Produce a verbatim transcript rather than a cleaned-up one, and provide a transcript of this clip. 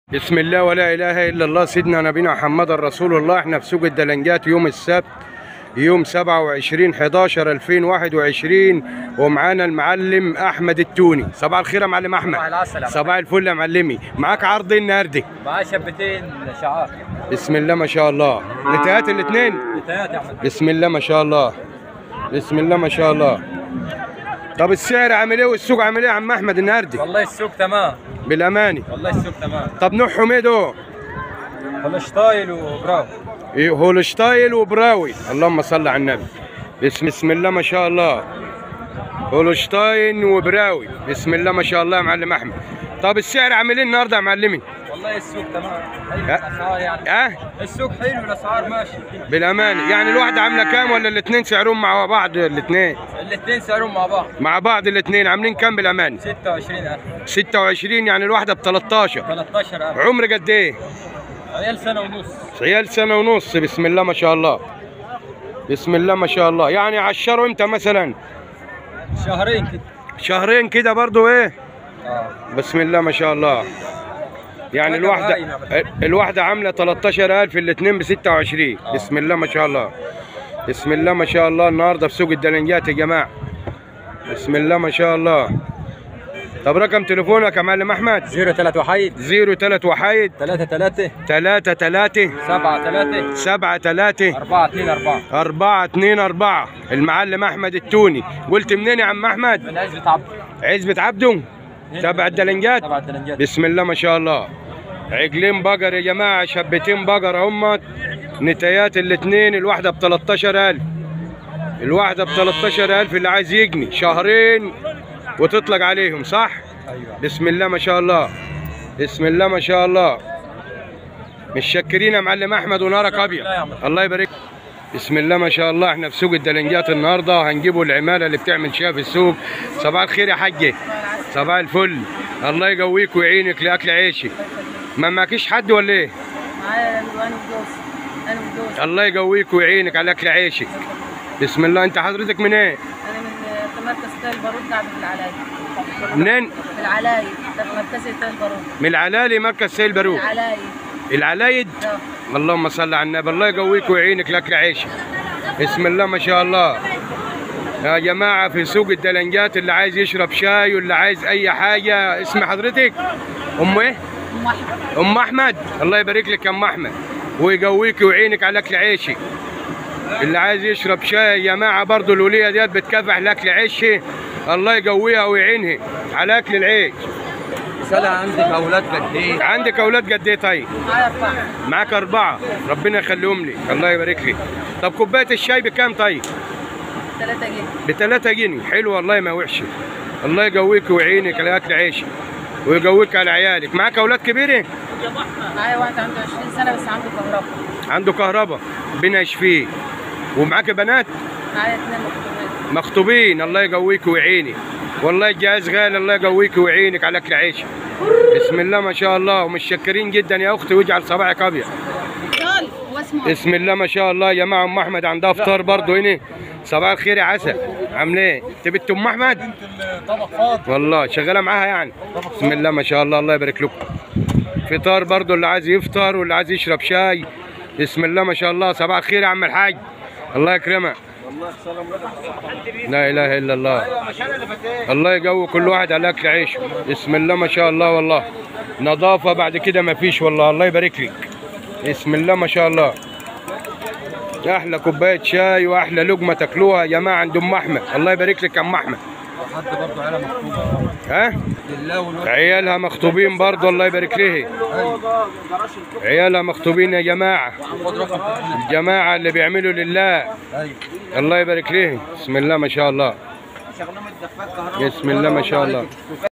بسم الله ولا اله الا الله سيدنا نبينا محمد رسول الله. احنا في سوق الدلنجات يوم السبت يوم سبعة وعشرين حداشر ألفين وواحد وعشرين، ومعانا المعلم احمد التوني. صباح الخير يا معلم احمد. صباح العسل. صباح الفل يا معلمي. معاك عرض النهارده؟ معاه شبتين شعار. بسم الله ما شاء الله. نتايات الاثنين؟ نتايات يا احمد. بسم الله ما شاء الله. بسم الله ما شاء الله. طب السعر عامل ايه والسوق عامل ايه يا عم احمد النهارده؟ والله السوق تمام بالاماني. والله السوق تمام. طب نوعهم ايه دول؟ هولشتاين وبراو. إيه هولشتاين وبراوي. اللهم صل على النبي. بسم, بسم الله ما شاء الله. هولشتاين وبراوي. بسم الله ما شاء الله يا معلم احمد. طب السعر عامل ايه النهارده يا معلمي؟ والله السوق تمام حلو الاسعار يعني. اه السوق حلو الاسعار ماشي بالامانه. يعني الواحده عامله كام ولا الاثنين سعرهم مع بعض؟ الاثنين الاثنين سعرهم مع بعض مع بعض. الاثنين عاملين كام بالامانه؟ ستة وعشرين ألف. ستة وعشرين يعني الواحده ب ثلاثة عشر. ثلاثة عشر ألف. عمر قد ايه؟ عيال سنة ونص. عيال سنه ونص. بسم الله ما شاء الله. بسم الله ما شاء الله. يعني عشروا امتى مثلا؟ شهرين كده. شهرين كده برضو ايه؟ اه بسم الله ما شاء الله. يعني الواحدة الواحدة عاملة ثلاثة عشر ألف، الاثنين ب ستة وعشرين. بسم الله ما شاء الله. بسم الله ما شاء الله. النهارده في سوق الدلنجات يا جماعة. بسم الله ما شاء الله. طب رقم تليفونك يا معلم أحمد؟ صفر ثلاثة وحيد صفر ثلاثة وحيد ثلاثة ثلاثة ثلاثة ثلاثة سبعة ثلاثة سبعة ثلاثة أربعة اثنين أربعة أربعة اثنين أربعة. المعلم أحمد التوني. قلت منين يا عم أحمد؟ من عزبة عبد. عزبة عبده تبع الدلنجات. تبع الدلنجات. بسم الله ما شاء الله. عجلين بقر يا جماعه، شبتين بقر هم. نتايات الاثنين. الواحده ب ثلاثة عشر ألف. الواحده ب ثلاثة عشر ألف. اللي عايز يجني شهرين وتطلق عليهم صح؟ ايوه. بسم الله ما شاء الله. بسم الله ما شاء الله. متشكرين يا معلم احمد ونارك ابيض. الله يبارك. بسم الله ما شاء الله. احنا في سوق الدلنجات النهارده هنجيبوا العماله اللي بتعمل شيء في السوق. صباح الخير يا حاجه. صباح الفل. الله يقويك ويعينك لاكل عيشك. ما معكيش حد ولا ايه؟ معايا انا وجوزي. انا وجوزي. الله يقويك ويعينك على اكل عيشك. بسم الله. انت حضرتك من ايه؟ انا من مركز تل البارود قاعده في العلاية. منين؟ في العلاية. ده مركزي تل البارود. من العلالي مركز سيل بارود. العلاية. العلايد. اه. اللهم صل على النبي. الله يقويك ويعينك لاكل عيشك. بسم الله ما شاء الله. يا جماعه في سوق الدلنجات اللي عايز يشرب شاي واللي عايز اي حاجه. اسم حضرتك؟ ام ايه؟ ام احمد. ام احمد. الله يبارك لك يا ام احمد ويقويك ويعينك على اكل عيشك. اللي عايز يشرب شاي يا جماعه برضه الوليه ديت بتكافح لاكل عيشها. الله يقويها ويعينها على اكل العيش. سألها عندك اولاد قد ايه؟ عندك اولاد قد ايه طيب؟ معايا اربعه. معاك اربعه. ربنا يخليهم لي. الله يبارك لك. طب كوبايه الشاي بكام طيب؟ ثلاثة جنيه. ب ثلاثة جنيه. حلو والله ما وحشه. الله يقويك ويعينك على اكل عيشك ويقويك على عيالك. معاك اولاد كبيره؟ معايا واحد عنده عشرين سنة بس عنده كهرباء. عنده كهرباء. ربنا يشفيه. ومعاك بنات؟ معايا اثنين مخطوبين. مخطوبين. الله يقويك ويعينك. والله الجهاز غالي. الله يقويك ويعينك على اكل عيشك. بسم الله ما شاء الله. ومتشكرين جدا يا اختي واجعل صباحك ابيض. بسم الله ما شاء الله. يا جماعه ام احمد عندها فطار برضه هنا. صباح الخير يا عسل. عامله ايه؟ انت بنت ام احمد؟ طبق فاضي. والله شغاله معاها يعني. بسم الله ما شاء الله. الله يبارك لكم. فطار برضه اللي عايز يفطر واللي عايز يشرب شاي. بسم الله ما شاء الله. صباح الخير يا عم الحاج. الله يكرمك. لا اله الا الله. الله يقوي كل واحد على اكل عيشه. بسم الله ما شاء الله. والله نظافه بعد كده ما فيش والله. الله يبارك لك. بسم الله ما شاء الله. احلى كوبايه شاي واحلى لقمه تاكلوها يا جماعه عند ام احمد. الله يبارك لك يا ام احمد. حد برضه عيالها مخطوبه. ها؟ عيالها مخطوبين برضه. الله يبارك لها. عيالها مخطوبين يا جماعه. الجماعه اللي بيعملوا لله. الله يبارك لهم. بسم الله ما شاء الله. بسم الله ما شاء الله.